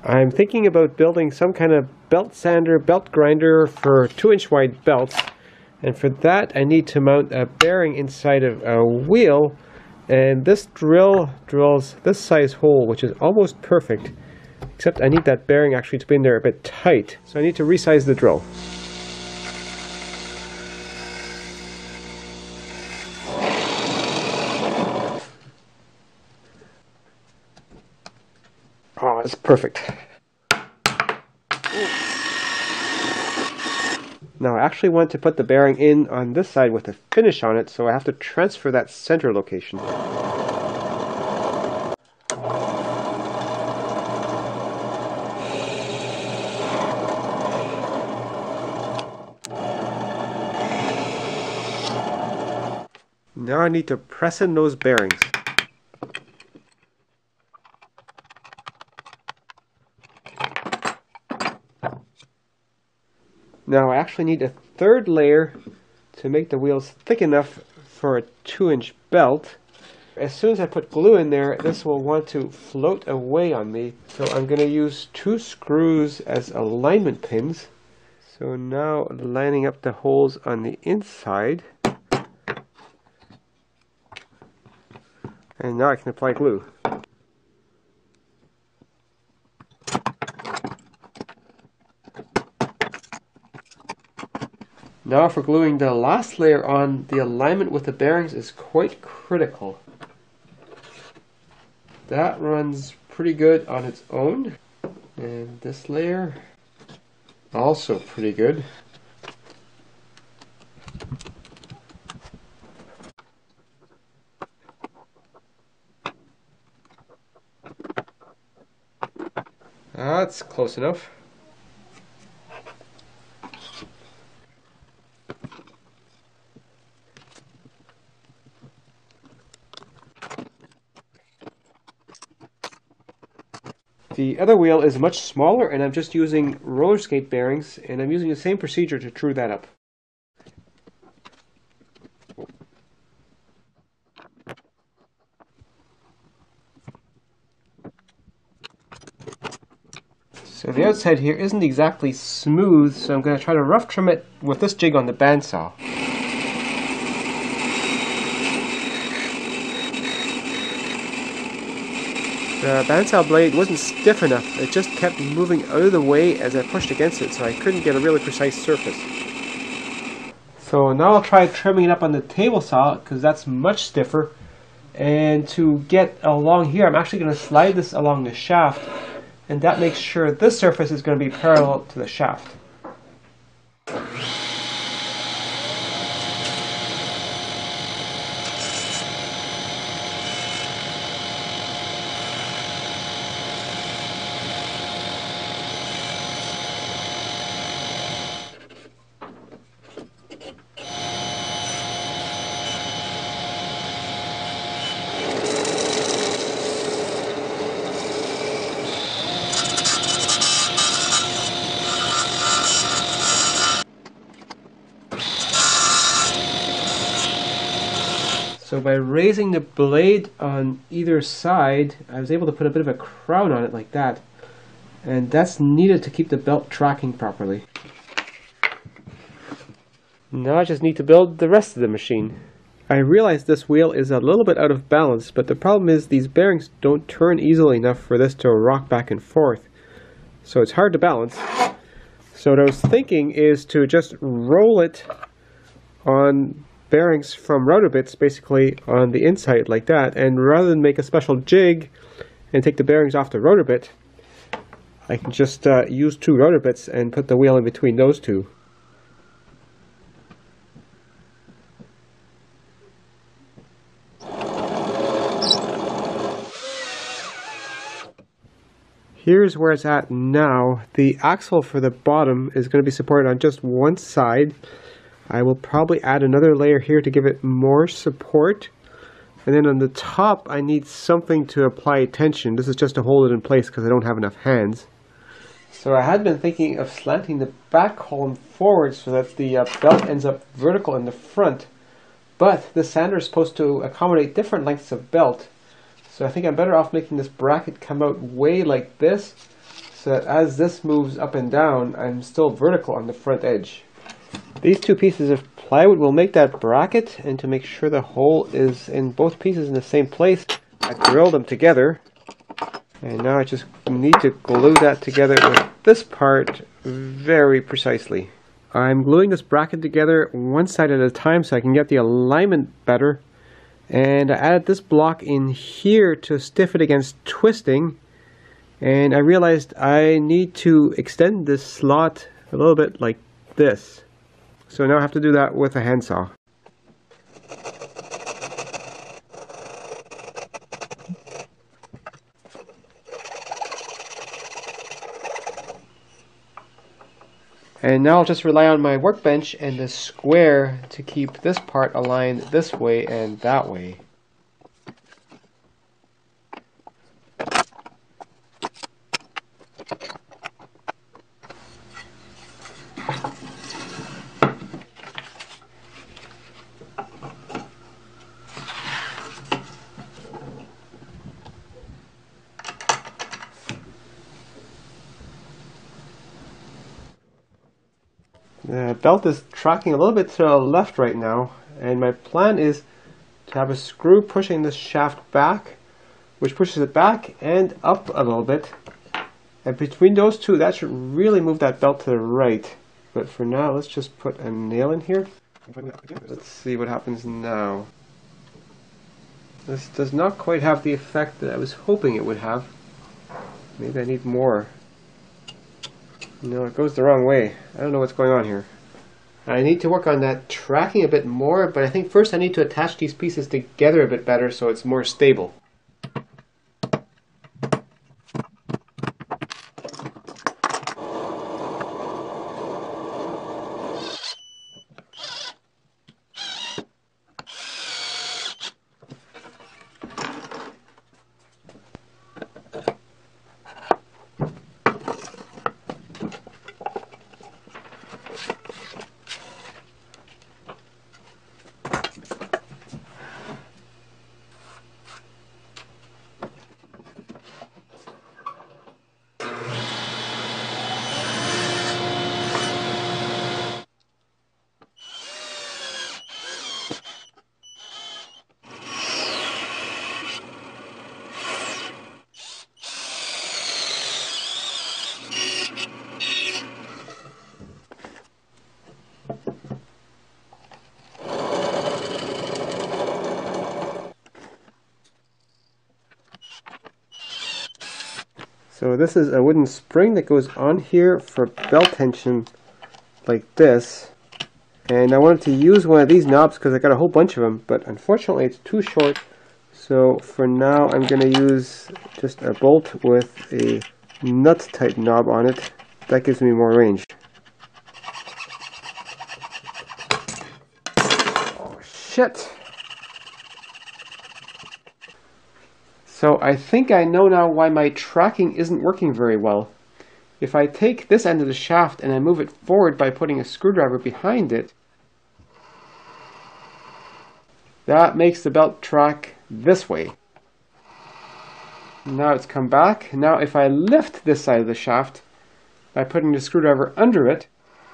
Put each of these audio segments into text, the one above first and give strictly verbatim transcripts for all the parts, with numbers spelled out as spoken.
I'm thinking about building some kind of belt sander, belt grinder for two inch wide belts. And for that I need to mount a bearing inside of a wheel. And this drill drills this size hole, which is almost perfect. Except I need that bearing actually to be in there a bit tight. So I need to resize the drill. Oh, it's perfect. Now I actually want to put the bearing in on this side with a finish on it, so I have to transfer that center location. Now I need to press in those bearings. Now I actually need a third layer to make the wheels thick enough for a two inch belt. As soon as I put glue in there, this will want to float away on me. So I'm going to use two screws as alignment pins. So now lining up the holes on the inside. And now I can apply glue. Now for gluing the last layer on, the alignment with the bearings is quite critical. That runs pretty good on its own. And this layer, also pretty good. That's close enough. The other wheel is much smaller, and I'm just using roller skate bearings, and I'm using the same procedure to true that up. So the outside here isn't exactly smooth, so I'm going to try to rough trim it with this jig on the bandsaw. The bandsaw blade wasn't stiff enough. It just kept moving out of the way as I pushed against it, so I couldn't get a really precise surface. So now I'll try trimming it up on the table saw, because that's much stiffer. And to get along here, I'm actually going to slide this along the shaft, and that makes sure this surface is going to be parallel to the shaft. So by raising the blade on either side, I was able to put a bit of a crown on it like that. And that's needed to keep the belt tracking properly. Now I just need to build the rest of the machine. I realize this wheel is a little bit out of balance, but the problem is these bearings don't turn easily enough for this to rock back and forth. So it's hard to balance. So what I was thinking is to just roll it on bearings from router bits basically on the inside like that, and rather than make a special jig and take the bearings off the rotor bit, I can just uh, use two rotor bits and put the wheel in between those two. Here's where it's at now. The axle for the bottom is going to be supported on just one side. I will probably add another layer here to give it more support. And then on the top I need something to apply tension. This is just to hold it in place because I don't have enough hands. So I had been thinking of slanting the back column forward so that the uh, belt ends up vertical in the front. But this sander is supposed to accommodate different lengths of belt. So I think I'm better off making this bracket come out way like this, so that as this moves up and down, I'm still vertical on the front edge. These two pieces of plywood will make that bracket, and to make sure the hole is in both pieces in the same place, I drilled them together. And now I just need to glue that together with this part very precisely. I'm gluing this bracket together one side at a time so I can get the alignment better. And I added this block in here to stiff it against twisting. And I realized I need to extend this slot a little bit like this. So now I have to do that with a handsaw. And now I'll just rely on my workbench and the square to keep this part aligned this way and that way. The belt is tracking a little bit to the left right now, and my plan is to have a screw pushing this shaft back, which pushes it back and up a little bit. And between those two, that should really move that belt to the right. But for now, let's just put a nail in here. Let's see what happens now. This does not quite have the effect that I was hoping it would have. Maybe I need more. No, it goes the wrong way. I don't know what's going on here. I need to work on that tracking a bit more, but I think first I need to attach these pieces together a bit better so it's more stable. So this is a wooden spring that goes on here for belt tension like this. And I wanted to use one of these knobs because I got a whole bunch of them, but unfortunately it's too short. So for now I'm going to use just a bolt with a nut type knob on it. That gives me more range. Oh shit! So I think I know now why my tracking isn't working very well. If I take this end of the shaft and I move it forward by putting a screwdriver behind it, that makes the belt track this way. Now it's come back. Now if I lift this side of the shaft by putting the screwdriver under it,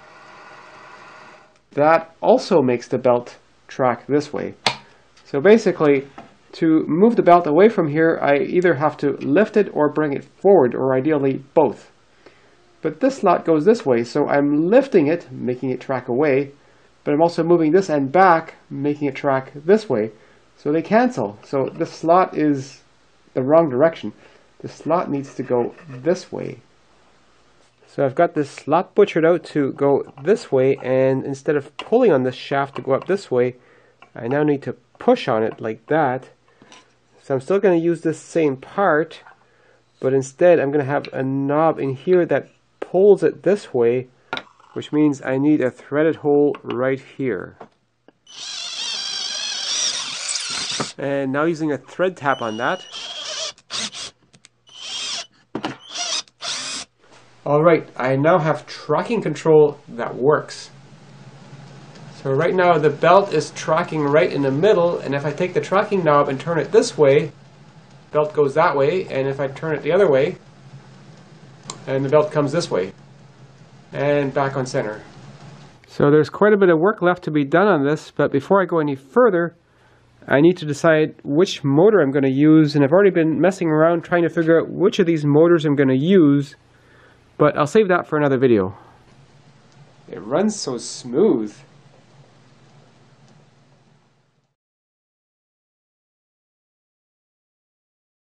that also makes the belt track this way. So basically, to move the belt away from here, I either have to lift it or bring it forward, or ideally both. But this slot goes this way, so I'm lifting it, making it track away, but I'm also moving this end back, making it track this way. So they cancel. So the slot is the wrong direction. The slot needs to go this way. So I've got this slot butchered out to go this way, and instead of pulling on this shaft to go up this way, I now need to push on it like that. So I'm still going to use this same part, but instead I'm going to have a knob in here that pulls it this way, which means I need a threaded hole right here. And now using a thread tap on that. Alright, I now have tracking control that works. So right now the belt is tracking right in the middle, and if I take the tracking knob and turn it this way, belt goes that way, and if I turn it the other way, and the belt comes this way and back on center. So there's quite a bit of work left to be done on this, but before I go any further, I need to decide which motor I'm going to use, and I've already been messing around trying to figure out which of these motors I'm going to use, but I'll save that for another video. It runs so smooth.